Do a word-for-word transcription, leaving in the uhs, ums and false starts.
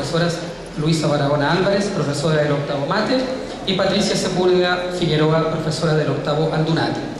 profesoras Luisa Barahona Álvarez, profesora del octavo mate, y Patricia Sepúlveda Figueroa, profesora del octavo Aldunate.